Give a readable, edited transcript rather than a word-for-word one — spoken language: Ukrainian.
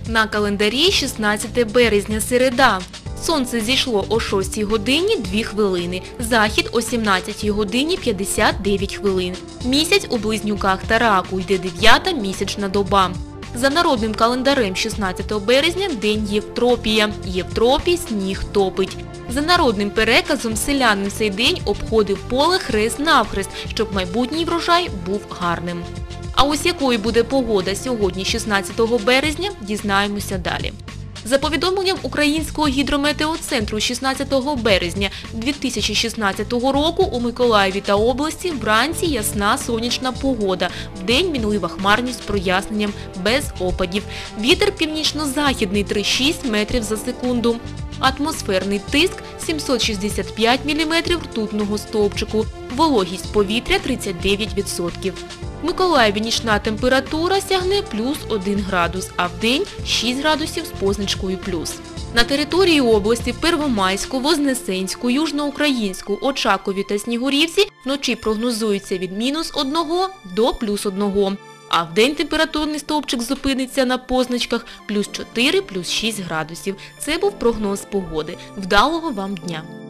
На календарі 16 березня, середа. Сонце зійшло о 6 годині 2 хвилини, захід о 17 годині 59 хвилин. Місяць у Близнюках та Раку, йде 9-та місячна доба. За народним календарем 16 березня – день Євтропія. Євтропій сніг топить. За народним переказом селянин цей день обходив поле хрест-навхрест, щоб майбутній врожай був гарним. А ось якою буде погода сьогодні, 16 березня, дізнаємося далі. За повідомленням Українського гідрометеоцентру 16 березня 2016 року у Миколаєві та області вранці ясна сонячна погода, вдень мінлива хмарність з проясненням, без опадів. Вітер північно-західний 3,6 метрів за секунду. Атмосферний тиск 765 мм ртутного стовпчику. Вологість повітря 39%. В Миколаєві нічна температура сягне плюс 1 градус, а вдень 6 градусів з позначкою плюс. На території області в Первомайську, Вознесенську, Южноукраїнську, Очакові та Снігурівці вночі прогнозується від -1 до +1. А вдень температурний стовпчик зупиниться на позначках плюс 4, плюс 6 градусів. Це був прогноз погоди. Вдалого вам дня!